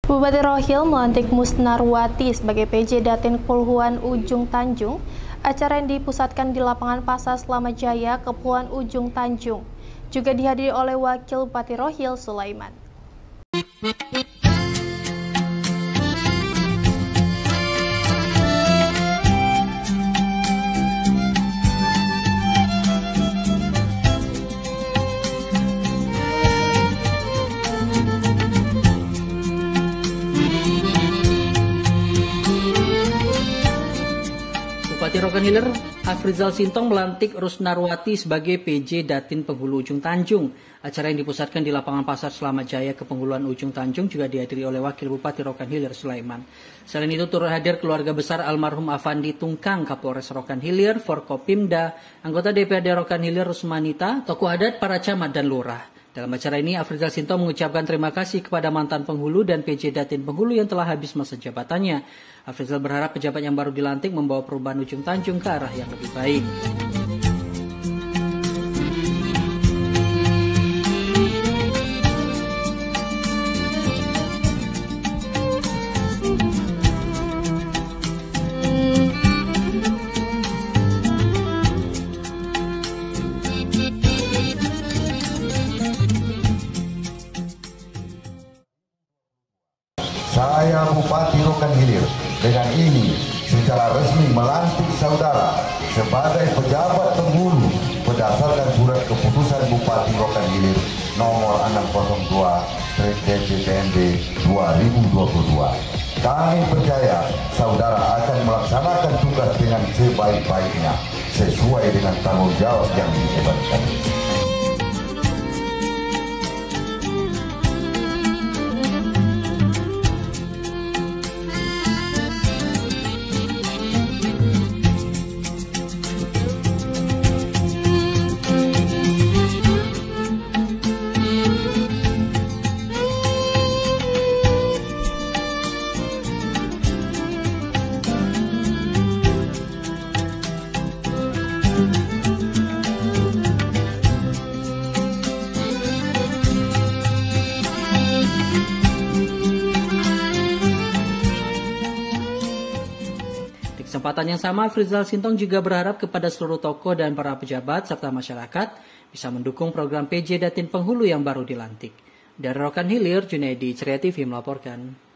Bupati Rohil melantik Musnarwati sebagai PJ Datin Kepulauan Ujung Tanjung. Acara yang dipusatkan di lapangan Pasar Slamet Jaya, Kepulauan Ujung Tanjung. Juga dihadiri oleh Wakil Bupati Rohil, Sulaiman. Bupati Rokan Hilir, Afrizal Sintong melantik Rusnarwati sebagai PJ Datin Penghulu Ujung Tanjung. Acara yang dipusatkan di lapangan Pasar Slamet Jaya Kepulauan Ujung Tanjung juga dihadiri oleh Wakil Bupati Rokan Hilir, Sulaiman. Selain itu turut hadir keluarga besar almarhum Afandi Tungkang, Kapolres Rokan Hilir, Forkopimda, anggota DPRD Rokan Hilir Rusmanita, tokoh adat, para camat dan lurah. Dalam acara ini, Afrizal Sintong mengucapkan terima kasih kepada mantan penghulu dan PJ Datin Penghulu yang telah habis masa jabatannya. Afrizal berharap pejabat yang baru dilantik membawa perubahan Ujung Tanjung ke arah yang lebih baik. Saya Bupati Rokan Hilir dengan ini secara resmi melantik saudara sebagai pejabat penghulu berdasarkan surat keputusan Bupati Rokan Hilir nomor 602/DPPMD 2022. Kami percaya saudara akan melaksanakan tugas dengan sebaik-baiknya sesuai dengan tanggung jawab yang dibebankan. Di kesempatan yang sama, Afrizal Sintong juga berharap kepada seluruh tokoh dan para pejabat serta masyarakat bisa mendukung program PJ Datin Penghulu yang baru dilantik. Dari Rokan Hilir, Junaidi, Ceria TV melaporkan.